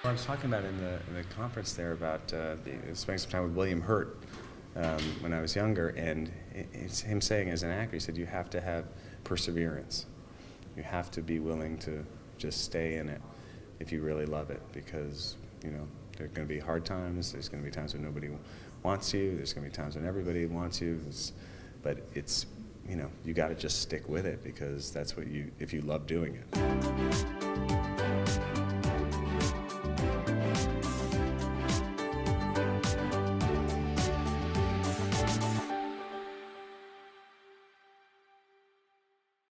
I was talking about in the conference there about spending some time with William Hurt when I was younger, and it's him saying as an actor, he said you have to have perseverance. You have to be willing to just stay in it if you really love it, because there are going to be hard times. There's going to be times when nobody wants you. There's going to be times when everybody wants you. But it's you got to just stick with it, because that's what if you love doing it.